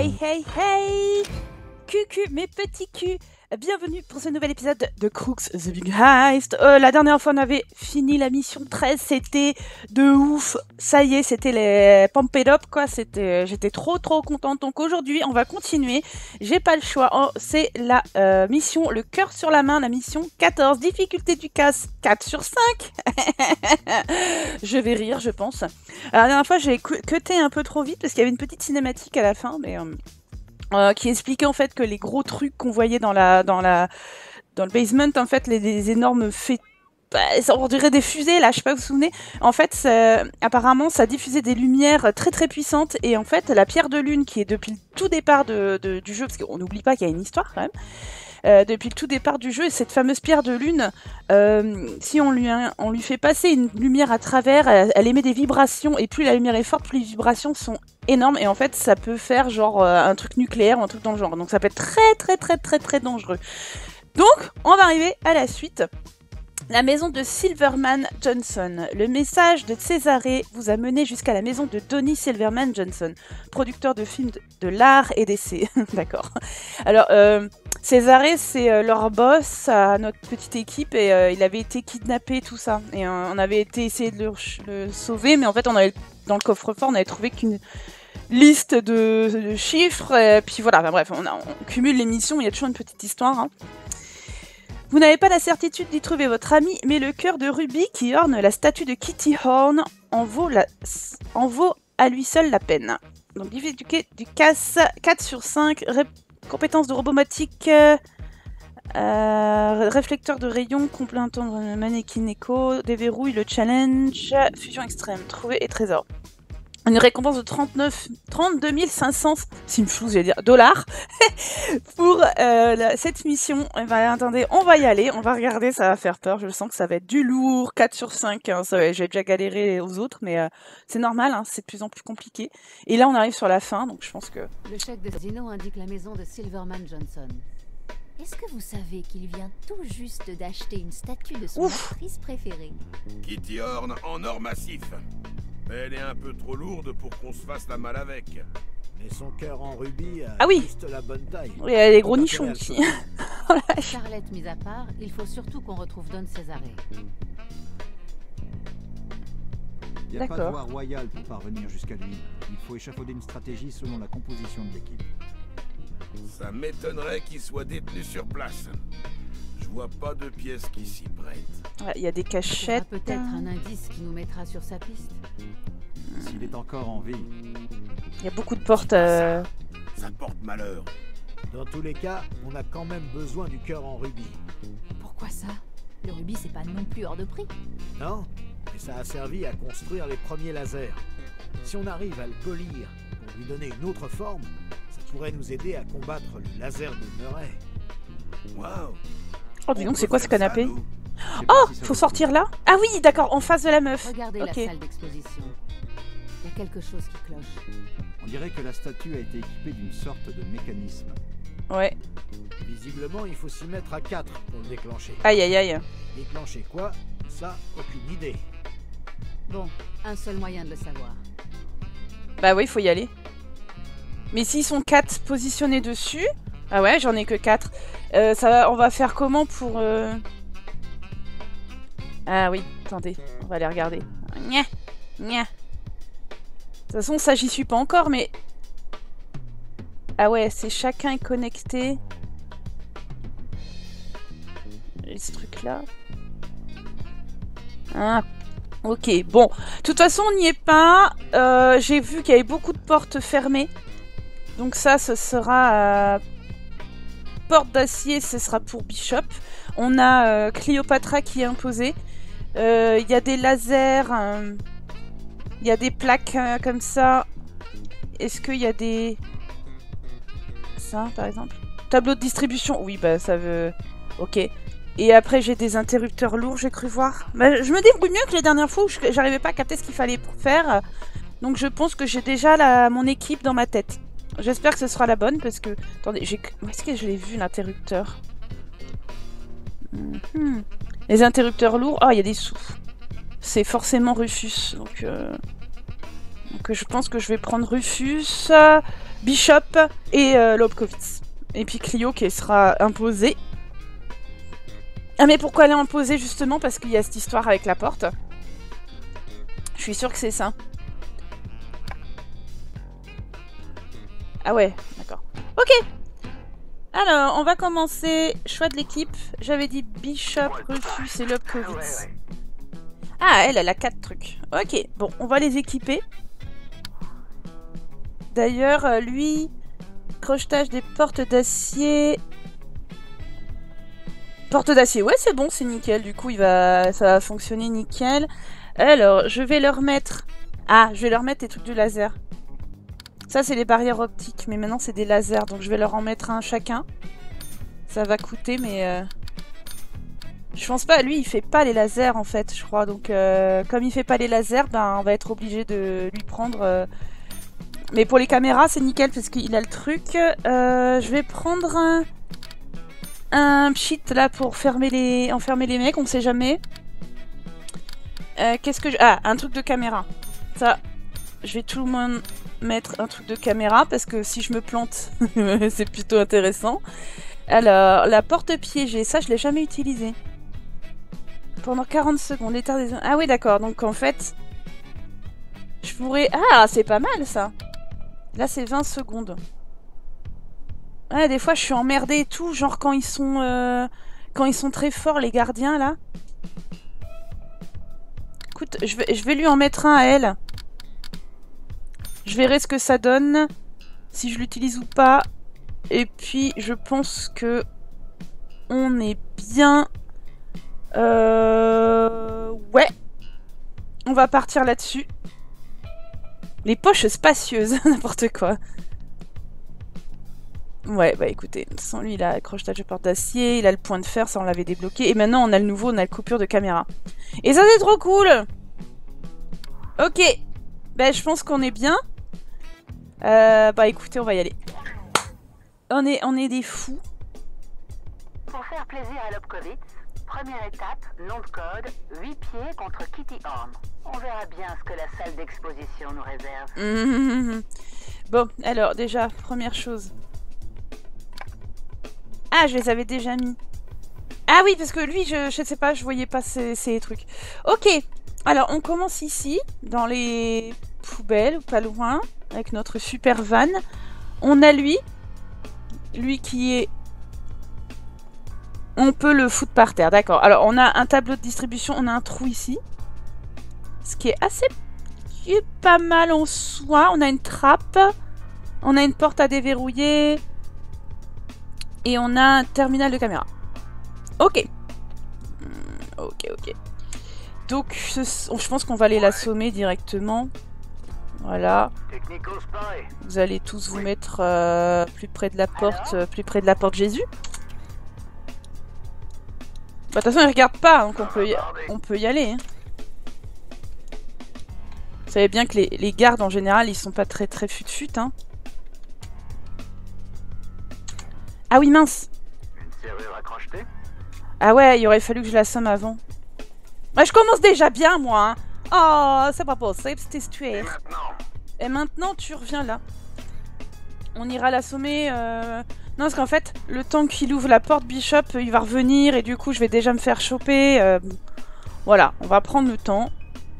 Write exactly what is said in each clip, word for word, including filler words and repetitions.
Hey hey hey Cucu, mes petits culs, bienvenue pour ce nouvel épisode de Crooks The Big Heist. Euh, la dernière fois on avait fini la mission treize, c'était de ouf, ça y est, c'était les pump it up quoi, c'était, j'étais trop trop contente. Donc aujourd'hui on va continuer, j'ai pas le choix, oh, c'est la euh, mission Le Cœur sur la Main, la mission quatorze, difficulté du casse quatre sur cinq. Je vais rire je pense. Alors, la dernière fois j'ai cuté un peu trop vite parce qu'il y avait une petite cinématique à la fin, mais... Euh... Euh, qui expliquait en fait que les gros trucs qu'on voyait dans la dans la dans le basement, en fait les, les énormes faits, bah, on dirait des fusées là, je sais pas si vous vous souvenez. En fait, ça, apparemment, ça diffusait des lumières très très puissantes et en fait la pierre de lune qui est depuis le tout départ de, de, du jeu, parce qu'on n'oublie pas qu'il y a une histoire quand même. Euh, depuis le tout départ du jeu, et cette fameuse pierre de lune, euh, si on lui, on lui fait passer une lumière à travers, elle, elle émet des vibrations, et plus la lumière est forte, plus les vibrations sont énormes, et en fait ça peut faire genre euh, un truc nucléaire ou un truc dans le genre, donc ça peut être très très très très très dangereux. Donc on va arriver à la suite. La maison de Silverman Johnson. Le message de Césarée vous a mené jusqu'à la maison de Donnie Silverman Johnson, producteur de films de, de l'art et d'essai. D'accord. Alors, euh, Césarée, c'est euh, leur boss à notre petite équipe et euh, il avait été kidnappé, tout ça. Et euh, on avait été essayer de le, le sauver, mais en fait, on avait, dans le coffre-fort, on avait trouvé qu'une liste de, de chiffres. Et puis voilà, enfin, bref, on, a, on cumule les missions, il y a toujours une petite histoire. Hein. Vous n'avez pas la certitude d'y trouver votre ami, mais le cœur de rubis qui orne la statue de Kitty Horn en vaut, la... en vaut à lui seul la peine. Donc, difficulté du casse quatre sur cinq, Ré... compétences de robomatique, euh... Euh... réflecteur de rayon, complément de mannequin écho, déverrouille le challenge, fusion extrême, trouver et trésor. Une récompense de trente-neuf, trente-deux mille cinq cents, c'est une chose, j'allais dire, dollars, pour euh, la, cette mission. Eh ben, attendez, on va y aller, on va regarder, ça va faire peur, je sens que ça va être du lourd, quatre sur cinq, hein, ça, j'ai déjà galéré aux autres, mais euh, c'est normal, hein, c'est de plus en plus compliqué. Et là, on arrive sur la fin, donc je pense que... Le chèque de Zino indique la maison de Silverman Johnson. Est-ce que vous savez qu'il vient tout juste d'acheter une statue de son Ouf. actrice préférée? Kitty Horn en or massif. Mais elle est un peu trop lourde pour qu'on se fasse la malle avec. Mais son cœur en rubis a ah oui. juste la bonne taille. Oui, elle a des gros nichons aussi. Charlotte mise à part, il faut surtout qu'on retrouve Don Césarée. Il n'y a pas de voie royale pour parvenir jusqu'à lui. Il faut échafauder une stratégie selon la composition de l'équipe. Ça m'étonnerait qu'il soit détenu sur place. Je vois pas de pièces qui s'y prêtent. Il y a des cachettes. Peut-être un indice qui nous mettra sur sa piste. S'il est encore en vie. Il y a beaucoup de portes. Euh... Ça, ça porte malheur. Dans tous les cas, on a quand même besoin du cœur en rubis. Pourquoi ça? Le rubis, c'est pas non plus hors de prix. Non, mais ça a servi à construire les premiers lasers. Si on arrive à le polir pour lui donner une autre forme, ça pourrait nous aider à combattre le laser de Murray. Waouh! Oh, dis donc, c'est quoi ce canapé? Oh, faut sortir là? Ah oui, d'accord, en face de la meuf. Regardez okay. la salle d'exposition. Il y a quelque chose qui cloche. On dirait que la statue a été équipée d'une sorte de mécanisme. Ouais. Visiblement, il faut s'y mettre à quatre pour le déclencher. Aïe, aïe, aïe. Déclencher quoi? Ça, aucune idée. Bon, un seul moyen de le savoir. Bah oui, il faut y aller. Mais s'ils sont quatre positionnés dessus... Ah ouais, j'en ai que quatre. Euh, ça va, on va faire comment pour... Euh... Ah oui, attendez, on va aller regarder. Nya, nya. De toute façon, ça, j'y suis pas encore, mais... Ah ouais, c'est chacun est connecté. Et ce truc-là... Ah, ok, bon. De toute façon, on n'y est pas. Euh, J'ai vu qu'il y avait beaucoup de portes fermées. Donc ça, ce sera... Euh... Porte d'acier, ce sera pour Bishop. On a euh, Cléopatra qui est imposée. Il euh, y a des lasers. Il euh, y a des plaques euh, comme ça. Est-ce qu'il y a des... Ça, par exemple. Tableau de distribution. Oui, bah ça veut... Ok. Et après, j'ai des interrupteurs lourds, j'ai cru voir. Bah, je me débrouille mieux que les dernières fois où j'arrivais pas à capter ce qu'il fallait faire. Donc je pense que j'ai déjà la... mon équipe dans ma tête. J'espère que ce sera la bonne parce que... Attendez, j'ai... Où est-ce que je l'ai vu l'interrupteur? mm-hmm. Les interrupteurs lourds... Ah, oh, il y a des sous. C'est forcément Rufus, donc... Euh... Donc je pense que je vais prendre Rufus, euh, Bishop et euh, Lobkowitz. Et puis Clio qui sera imposée. Ah mais pourquoi elle est imposée justement? Parce qu'il y a cette histoire avec la porte. Je suis sûre que c'est ça. Ah ouais, d'accord. Ok. Alors, on va commencer. Choix de l'équipe. J'avais dit Bishop, Rufus et Lobkowitz. Ah, elle, elle a quatre trucs. Ok, bon, on va les équiper. D'ailleurs, euh, lui... Crochetage des portes d'acier... Porte d'acier, ouais, c'est bon, c'est nickel. Du coup, il va... ça va fonctionner nickel. Alors, je vais leur mettre... Ah, je vais leur mettre des trucs de laser. Ça, c'est les barrières optiques, mais maintenant, c'est des lasers. Donc, je vais leur en mettre un chacun. Ça va coûter, mais... Euh... Je pense pas, lui, il fait pas les lasers, en fait, je crois. Donc, euh, comme il fait pas les lasers, ben, on va être obligé de lui prendre... Euh... Mais pour les caméras, c'est nickel, parce qu'il a le truc. Euh, je vais prendre un... Un cheat, là, pour fermer les... enfermer les mecs, on sait jamais. Euh, Qu'est-ce que je... Ah, un truc de caméra. Ça, je vais tout le monde mettre un truc de caméra, parce que si je me plante, c'est plutôt intéressant. Alors, la porte piégée, ça, je l'ai jamais utilisé. Pendant quarante secondes, l'état des... Ah oui, d'accord, donc en fait... Je pourrais... Ah, c'est pas mal, ça. Là, c'est vingt secondes. Ouais, des fois, je suis emmerdée et tout, genre quand ils sont... Euh... Quand ils sont très forts, les gardiens, là. Écoute, je vais, je vais lui en mettre un à elle. Je verrai ce que ça donne, si je l'utilise ou pas. Et puis, je pense que on est bien... Euh... Ouais. On va partir là-dessus. Les poches spacieuses, n'importe quoi. Ouais, bah écoutez, sans lui, il a accrochetage de porte d'acier, il a le point de fer, ça on l'avait débloqué. Et maintenant, on a le nouveau, on a la coupure de caméra. Et ça, c'est trop cool! Ok. Bah, je pense qu'on est bien. Euh, bah écoutez, on va y aller. On est, on est des fous. Pour faire plaisir à Lobkowitz, première étape, nom de code, huit pieds contre Kitty Horn. On verra bien ce que la salle d'exposition nous réserve. Mmh. Bon, alors déjà, première chose. Ah, je les avais déjà mis. Ah oui, parce que lui, je, je sais pas, je voyais pas ces, ces trucs. Ok, alors on commence ici, dans les poubelles, ou pas loin, avec notre super van. On a lui, lui qui est... On peut le foutre par terre, d'accord. Alors, on a un tableau de distribution, on a un trou ici. Ce qui est assez... qui est pas mal en soi. On a une trappe. On a une porte à déverrouiller. Et on a un terminal de caméra. Ok. Ok, ok. Donc, ce... je pense qu'on va aller l'assommer directement. Voilà. Vous allez tous vous mettre euh, plus près de la porte, euh, plus près de la porte Jésus. Bah, de toute façon, il regarde pas, donc on peut y, on peut y aller. Hein. Vous savez bien que les, les gardes, en général, ils sont pas très très fut-fut. Hein. Ah oui, mince. Une serrure à crocheter? Ah ouais, il aurait fallu que je l'assomme avant. Bah, je commence déjà bien, moi. Hein. Oh, c'est pas possible, c'était tué. Et maintenant, tu reviens là. On ira l'assommer... Euh... Non, parce qu'en fait, le temps qu'il ouvre la porte Bishop, il va revenir et du coup, je vais déjà me faire choper. Euh... Voilà, on va prendre le temps.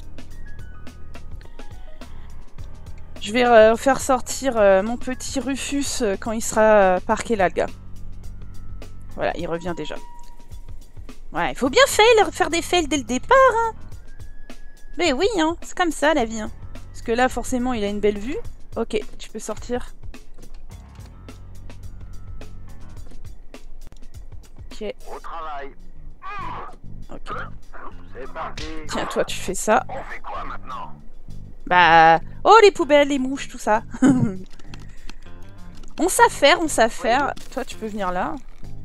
Je vais euh, faire sortir euh, mon petit Rufus euh, quand il sera euh, parqué là, le gars. Voilà, il revient déjà. Ouais, il faut bien fail, faire des fails dès le départ. Hein. Mais oui, hein, c'est comme ça la vie. Hein. Parce que là, forcément, il a une belle vue. Ok, tu peux sortir. Ok. Au travail. Ok. C'est parti. Tiens, toi, tu fais ça. On fait quoi maintenant? Bah... Oh, les poubelles, les mouches, tout ça. On sait faire, on sait faire. Toi, tu peux venir là.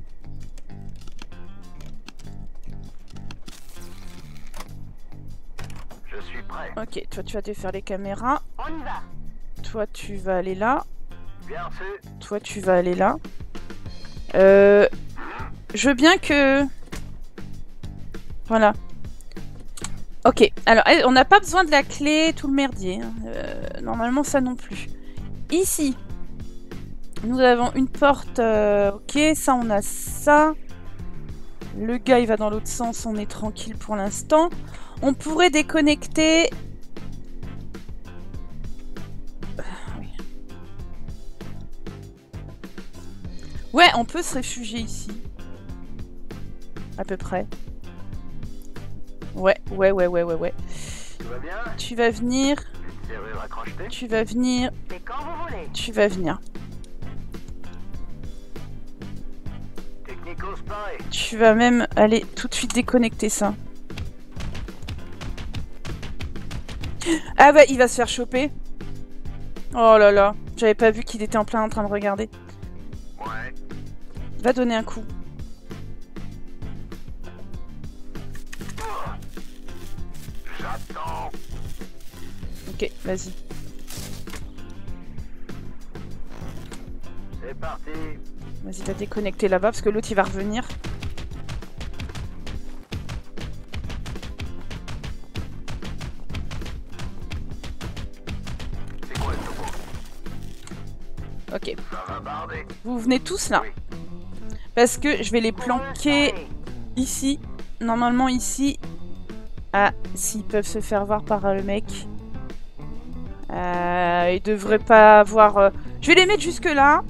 Je suis prêt. Ok, toi, tu vas te faire les caméras. On y va. Toi, tu vas aller là. Bien fait. Toi, tu vas aller là. Euh... Je veux bien que... Voilà. Ok, alors on n'a pas besoin de la clé, tout le merdier. Hein. Euh, normalement, ça non plus. Ici, nous avons une porte. Euh, ok, ça, on a ça. Le gars, il va dans l'autre sens, on est tranquille pour l'instant. On pourrait déconnecter... Ouais, on peut se réfugier ici. À peu près. Ouais, ouais, ouais, ouais, ouais, ouais. Tout va bien? Tu vas venir. Serrure à crocheter? Tu vas venir. C'est quand vous voulez. Tu vas venir. Technico spy. Tu vas même aller tout de suite déconnecter ça. Ah bah, il va se faire choper. Oh là là. J'avais pas vu qu'il était en plein en train de regarder. Ouais. Va donner un coup. J'attends. Ok, vas-y. C'est parti. Vas-y, va déconnecter là-bas parce que l'autre il va revenir. C'est quoi le topo? Ok. Ça va barder. Vous venez tous là. Oui. Parce que je vais les planquer ici. Normalement ici. Ah, s'ils peuvent se faire voir par euh, le mec. Euh, ils devraient pas avoir... Euh... Je vais les mettre jusque là.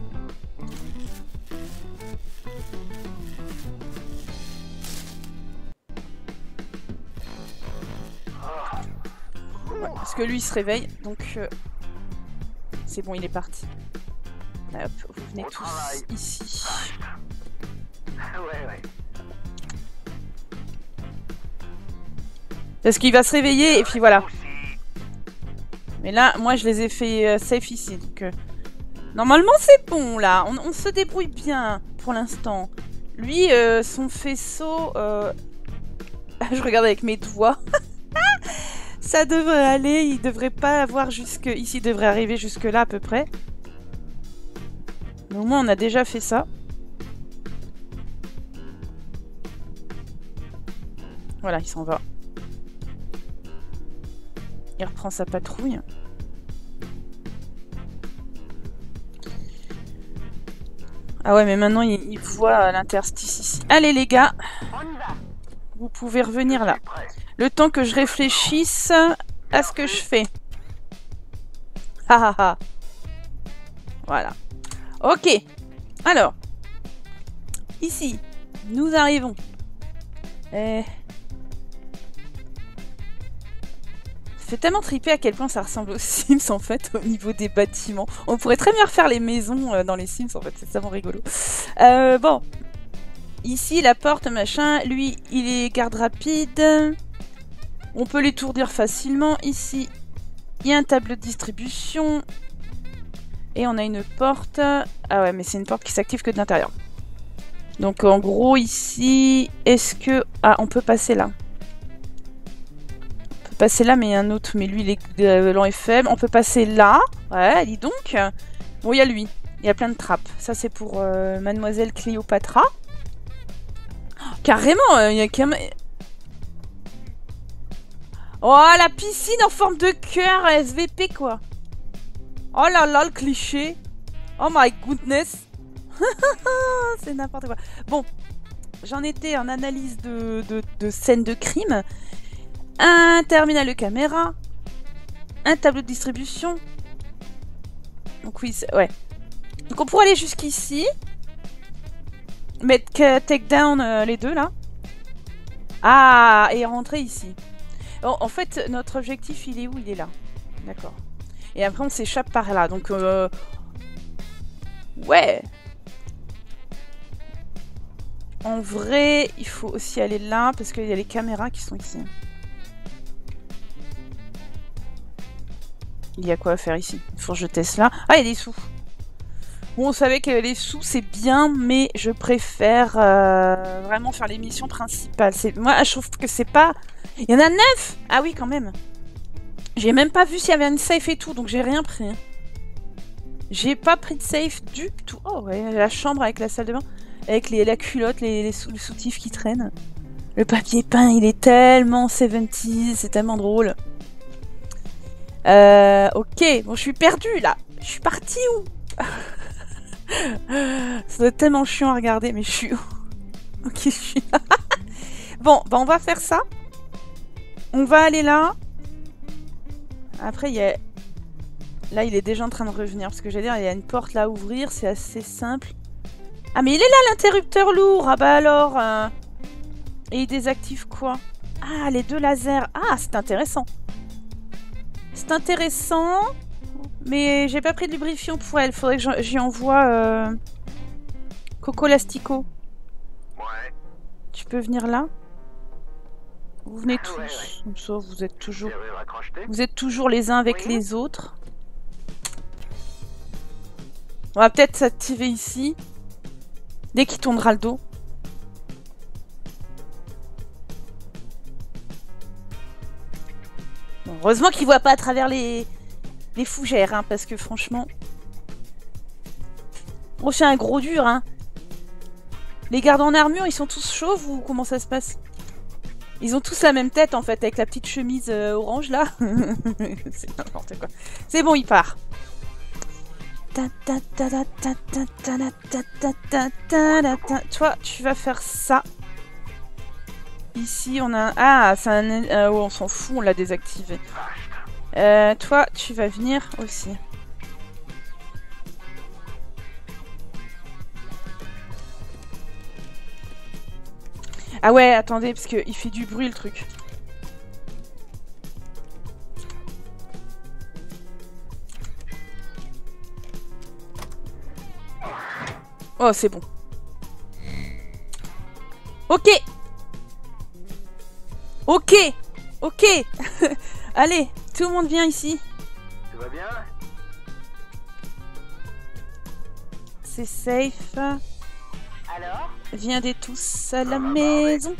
Ouais, parce que lui il se réveille. Donc... Euh... C'est bon, il est parti. Hop, vous venez Au tous travail. ici. Ouais, ouais. Parce qu'il va se réveiller et puis voilà. Aussi. Mais là, moi je les ai fait euh, safe ici. Donc, euh, normalement c'est bon là. On, on se débrouille bien pour l'instant. Lui, euh, son faisceau... Euh... je regarde avec mes doigts. Ça devrait aller. Il devrait pas avoir jusque... Ici, il devrait arriver jusque là à peu près. Mais au moins on a déjà fait ça. Voilà, il s'en va. Il reprend sa patrouille. Ah ouais, mais maintenant il, il voit l'interstice ici. Allez les gars, On y va. vous pouvez revenir là. Prêt. Le temps que je réfléchisse à ce que je fais. Ah ah ah. Voilà. Ok. Alors. Ici, nous arrivons. Euh... Ça fait tellement triper à quel point ça ressemble aux Sims en fait au niveau des bâtiments. On pourrait très bien refaire les maisons euh, dans les Sims en fait, c'est tellement rigolo. Euh, bon, ici la porte machin, lui il est garde rapide. On peut l'étourdir facilement. Ici il y a un tableau de distribution et on a une porte. Ah ouais, mais c'est une porte qui s'active que de l'intérieur. Donc en gros ici, est-ce que ah on peut passer là? Passer là, mais il y a un autre, mais lui, il est, euh, l'an est faible. On peut passer là. Ouais, dis donc. Bon, il y a lui. Il y a plein de trappes. Ça, c'est pour euh, Mademoiselle Cléopatra. Oh, carrément, il euh, y a quand même... Oh, la piscine en forme de cœur, S V P, quoi. Oh là là, le cliché. Oh my goodness. C'est n'importe quoi. Bon, j'en étais en analyse de, de, de scène de crime. Un terminal de caméra, un tableau de distribution. Donc oui, ouais. Donc on pourrait aller jusqu'ici, mettre take down euh, les deux là. Ah, et rentrer ici. Bon, en fait, notre objectif, il est où? Il est là. D'accord. Et après, on s'échappe par là. Donc, euh... ouais. En vrai, il faut aussi aller là parce qu'il y a les caméras qui sont ici. Il y a quoi à faire ici? Il faut que je teste là. Ah, il y a des sous. Bon, on savait que les sous, c'est bien, mais je préfère euh, vraiment faire les missions principales. Moi, je trouve que c'est pas... Il y en a neuf! Ah oui, quand même. J'ai même pas vu s'il y avait une safe et tout, donc j'ai rien pris. Hein. J'ai pas pris de safe du tout. Oh, ouais, la chambre avec la salle de bain. Avec les, la culotte, les, les, sou les soutifs qui traînent. Le papier peint, il est tellement soixante-dix, c'est tellement drôle. Euh, ok, bon, je suis perdue, là. Je suis partie où? Ça doit être tellement chiant à regarder, mais je suis où? Ok, je suis là. Bon, bah on va faire ça. On va aller là. Après, il y a... Là, il est déjà en train de revenir. Parce que j'allais dire, il y a une porte là à ouvrir. C'est assez simple. Ah, mais il est là, l'interrupteur lourd. Ah bah alors... Euh... Et il désactive quoi? Ah, les deux lasers. Ah, c'est intéressant. C'est intéressant. Mais j'ai pas pris de lubrifiant pour elle. Faudrait que j'y envoie... Euh... Coco Lastico. Ouais. Tu peux venir là? Vous venez tous. Ouais, ouais. Comme ça, vous êtes toujours... Serrure à crocheter. Vous êtes toujours les uns avec Oui. les autres. On va peut-être s'activer ici. Dès qu'il tournera le dos. Bon, heureusement qu'il voit pas à travers les, les fougères, hein, parce que franchement... Oh, c'est un gros dur, hein. Les gardes en armure, ils sont tous chauves ou comment ça se passe? Ils ont tous la même tête, en fait, avec la petite chemise euh, orange, là. C'est n'importe quoi. C'est bon, il part. Toi, tu vas faire ça. Ici, on a un... Ah, c'est un... Euh, oh, on s'en fout, on l'a désactivé. Euh, toi, tu vas venir aussi. Ah ouais, attendez, parce qu'il fait du bruit, le truc. Oh, c'est bon. Ok. Ok. Ok. Allez, tout le monde vient ici. Tout va bien? C'est safe. Alors? Viendez tous à la maison.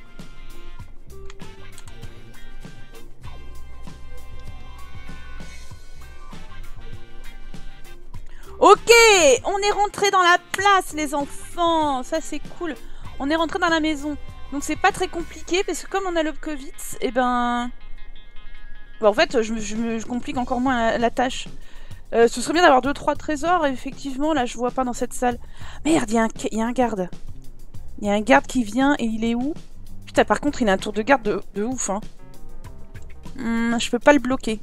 Ok, on est rentré dans la place, les enfants. Ça, c'est cool. On est rentré dans la maison. Donc, c'est pas très compliqué parce que comme on a l'Opkovitz, et ben... Bon, en fait, je me, je me je complique encore moins la, la tâche. Euh, ce serait bien d'avoir deux trois trésors. Effectivement, là, je vois pas dans cette salle. Merde, il y, y a un garde. Il y a un garde qui vient et il est où? Putain, par contre, il a un tour de garde de, de ouf, hein. Hum, je peux pas le bloquer.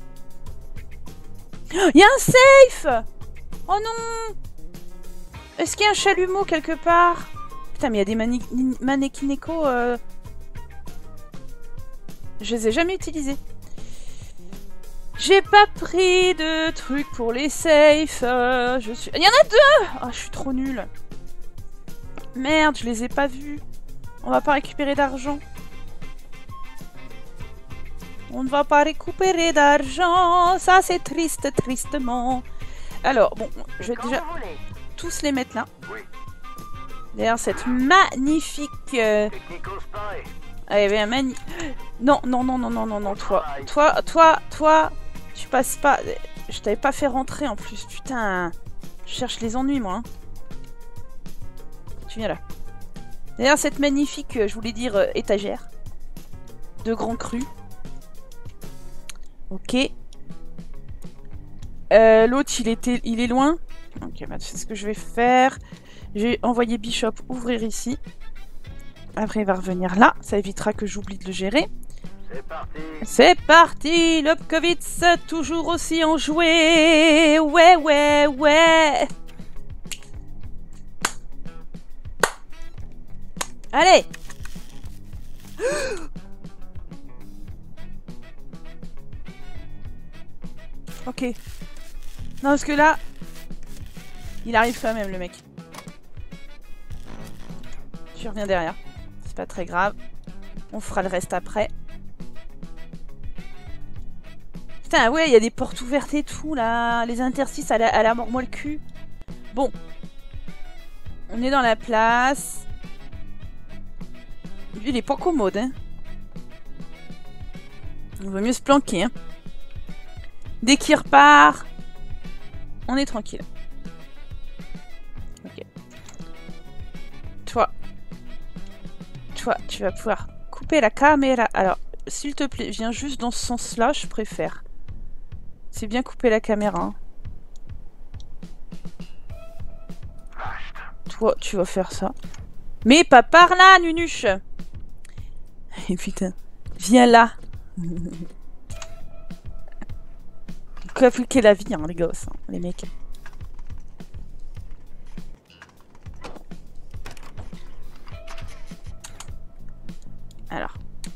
Il y a un safe! Oh non! Est-ce qu'il y a un chalumeau quelque part? Putain, mais il y a des mani mannequineko. Euh... Je les ai jamais utilisés. J'ai pas pris de trucs pour les safes. Euh, je suis... Il y en a deux! Oh, je suis trop nulle. Merde, je les ai pas vus. On va pas récupérer d'argent. On ne va pas récupérer d'argent. Ça, c'est triste, tristement. Alors, bon, je vais Quand déjà vous voulez. tous les mettre là. Oui. Derrière cette magnifique... Euh... Technico spy. Ah, il y avait un mani... Non, non, non, non, non, non, non, toi. Toi, toi, toi, tu passes pas... Je t'avais pas fait rentrer en plus, putain. Je cherche les ennuis, moi. Hein. Tu viens là. Derrière cette magnifique, je voulais dire, euh, étagère. De grands crus. Ok. Euh, L'autre, il était, il est loin. Ok, bah, c'est ce que je vais faire. J'ai envoyé Bishop ouvrir ici. Après, il va revenir là. Ça évitera que j'oublie de le gérer. C'est parti. C'est parti, l'Opkovitz, toujours aussi enjoué. Ouais, ouais, ouais. Allez. Ok. Non, parce que là, il arrive quand même, le mec. Je reviens derrière. C'est pas très grave. On fera le reste après. Putain, ouais, il y a des portes ouvertes et tout, là. Les interstices à la, à la mort-moi le cul. Bon. On est dans la place. Lui, il est pas commode, hein. Il vaut mieux se planquer, hein. Dès qu'il repart, on est tranquille. Ok. Toi. Toi, tu vas pouvoir couper la caméra. Alors, s'il te plaît, viens juste dans ce sens-là, je préfère. C'est bien couper la caméra. Hein. Toi, tu vas faire ça. Mais pas par là, Nunuche. Et putain, viens là. Que appliquer la vie, hein, les gosses, hein, les mecs. Alors.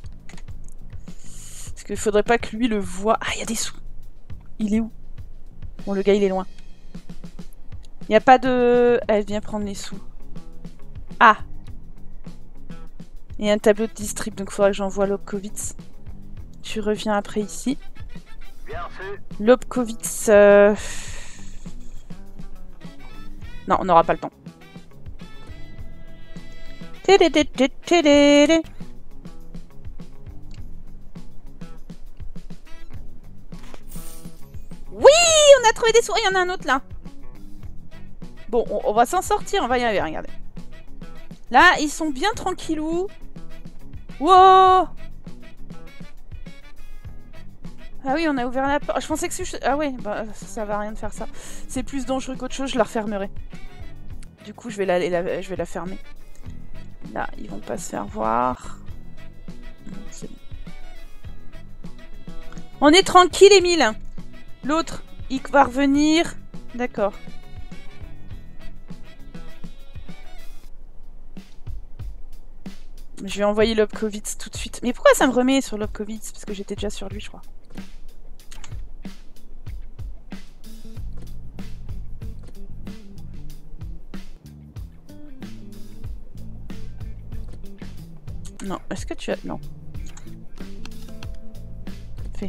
Parce qu'il faudrait pas que lui le voie. Ah, il y a des sous. Il est où? Bon, le gars, il est loin. Il n'y a pas de... Elle vient prendre les sous. Ah! Il y a un tableau de distrib, donc il faudra que j'envoie Lobkowitz. Tu reviens après ici. Lobkowitz... Euh... Non, on n'aura pas le temps. Oui, on a trouvé des sous. Il y en a un autre là. Bon, on, on va s'en sortir, on va y arriver, regardez. Là, ils sont bien tranquillous. Wow! Ah oui, on a ouvert la porte. Je pensais que c'est... Ah oui, bah, ça, ça va rien de faire ça. C'est plus dangereux qu'autre chose, je la refermerai. Du coup, je vais la, la, je vais la fermer. Là, ils vont pas se faire voir. C'est bon. On est tranquille, Émile. L'autre, il va revenir. D'accord. Je vais envoyer Lobkowitz tout de suite. Mais pourquoi ça me remet sur Lobkowitz? Parce que j'étais déjà sur lui, je crois. Non, est-ce que tu as... Non. Fais.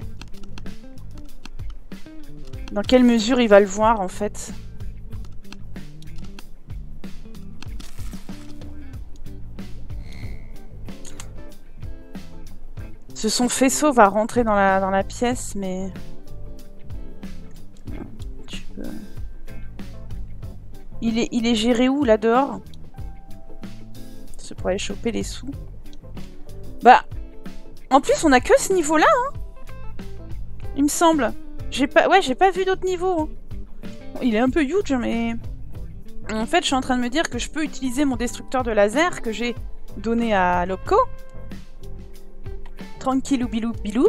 Dans quelle mesure il va le voir, en fait? Ce son faisceau va rentrer dans la, dans la pièce, mais... Tu peux... Il est, il est géré où, là, dehors? C'est pour aller choper les sous. Bah... En plus, on a que ce niveau-là, hein. Il me semble. J'ai pas... Ouais, j'ai pas vu d'autres niveaux. Hein. Il est un peu huge, mais... En fait, je suis en train de me dire que je peux utiliser mon destructeur de laser que j'ai donné à Lobko. Tranquillou bilou bilou.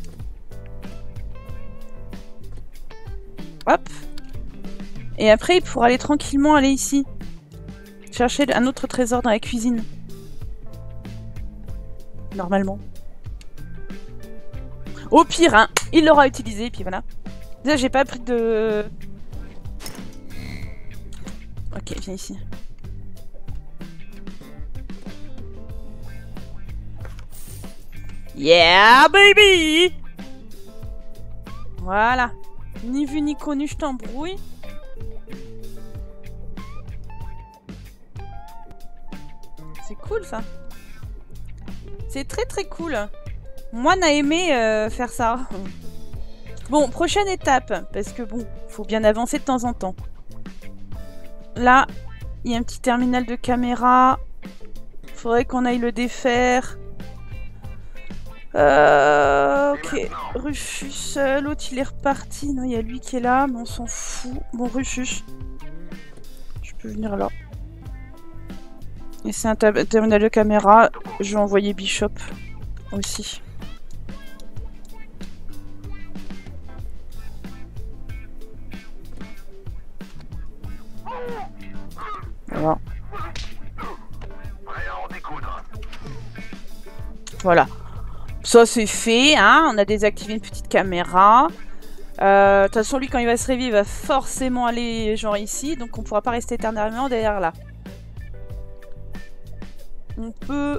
Hop. Et après, il pourra aller tranquillement aller ici. Chercher un autre trésor dans la cuisine. Normalement. Au pire, hein, il l'aura utilisé, et puis voilà. Déjà, j'ai pas pris de... Ok, viens ici. Yeah, baby! Voilà. Ni vu ni connu, je t'embrouille. C'est cool, ça. C'est très très cool. Moi, n'a aimé euh, faire ça. Bon, prochaine étape. Parce que bon, faut bien avancer de temps en temps. Là, il y a un petit terminal de caméra. Faudrait qu'on aille le défaire. Euh, ok, Rufus, euh, l'autre il est reparti, non il y a lui qui est là, mais on s'en fout. Bon Rufus, je peux venir là. Et c'est un terminal de caméra, je vais envoyer Bishop aussi. Voilà. Voilà. Ça c'est fait, hein, on a désactivé une petite caméra. Euh, de toute façon, lui quand il va se réveiller, il va forcément aller genre ici, donc on pourra pas rester éternellement derrière là. On peut...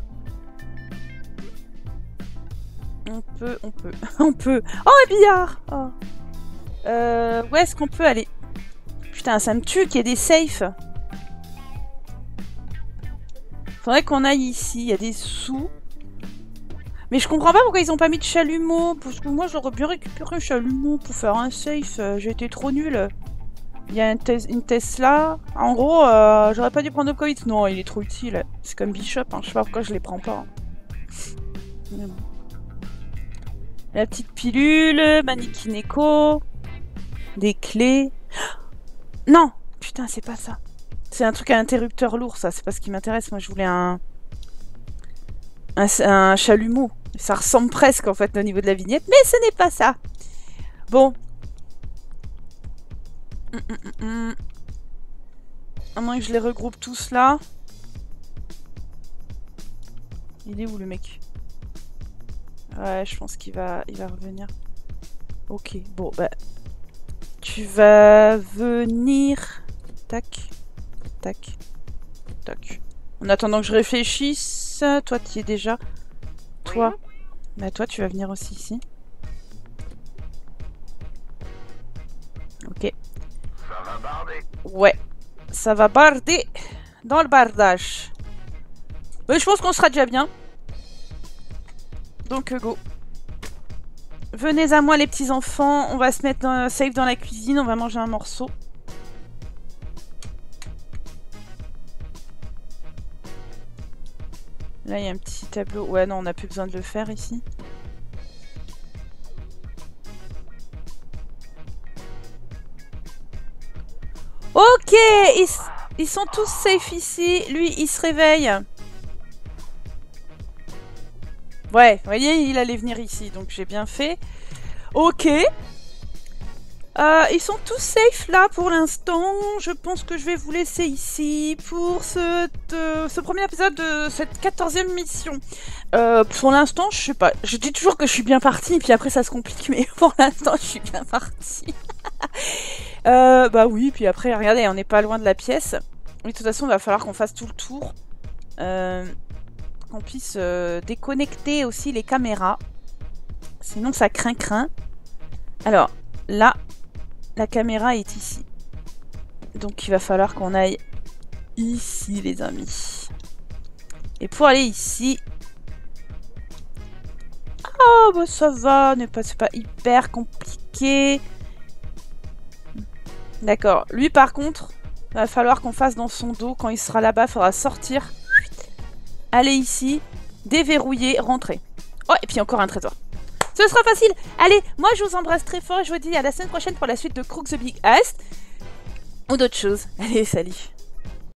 On peut, on peut, on peut... Oh, un billard oh. Euh, où est-ce qu'on peut aller? Putain, ça me tue qu'il y ait des safes. Faudrait qu'on aille ici, il y a des sous. Mais je comprends pas pourquoi ils ont pas mis de chalumeau. Parce que moi j'aurais bien récupéré un chalumeau pour faire un safe. J'ai été trop nulle. Il y a un tes une Tesla. En gros, euh, j'aurais pas dû prendre Lobkowitz. Non, il est trop utile. C'est comme Bishop. Hein. Je sais pas pourquoi je les prends pas. La petite pilule, Manikineko, des clés. Non, putain, c'est pas ça. C'est un truc à interrupteur lourd, ça. C'est pas ce qui m'intéresse. Moi, je voulais un... un... un chalumeau. Ça ressemble presque, en fait, au niveau de la vignette. Mais ce n'est pas ça. Bon. Hum, hum, hum, hum. À moins que je les regroupe tous là. Il est où, le mec? Ouais, je pense qu'il va... il va revenir. Ok, bon, bah... Tu vas venir... Tac. Tac. Tac. En attendant que je réfléchisse... Toi, tu y es déjà. Toi. Bah, toi, tu vas venir aussi ici. Ok. Ça va barder. Ouais. Ça va barder dans le bardage. Mais je pense qu'on sera déjà bien. Donc, go. Venez à moi, les petits enfants. On va se mettre dans, safe dans la cuisine. On va manger un morceau. Là, il y a un petit tableau. Ouais, non, on n'a plus besoin de le faire ici. Ok, ils, ils sont tous safe ici. Lui, il se réveille. Ouais, vous voyez, il allait venir ici, donc j'ai bien fait. Ok. Euh, ils sont tous safe là pour l'instant. Je pense que je vais vous laisser ici pour ce, euh, ce premier épisode de cette quatorzième mission. Euh, pour l'instant, je sais pas. Je dis toujours que je suis bien partie, puis après ça se complique, mais pour l'instant, je suis bien partie. euh, bah oui, puis après, regardez, on n'est pas loin de la pièce. Mais de toute façon, il va falloir qu'on fasse tout le tour. Euh, qu'on puisse euh, déconnecter aussi les caméras. Sinon, ça craint craint. Alors, là... La caméra est ici. Donc il va falloir qu'on aille ici, les amis. Et pour aller ici... Oh, bah ça va, c'est pas hyper compliqué. D'accord. Lui, par contre, il va falloir qu'on fasse dans son dos. Quand il sera là-bas, il faudra sortir. Aller ici, déverrouiller, rentrer. Oh, et puis encore un trésor. Ce sera facile. Allez, moi je vous embrasse très fort et je vous dis à la semaine prochaine pour la suite de Crooks the Big Heist. Ou d'autres choses. Allez, salut.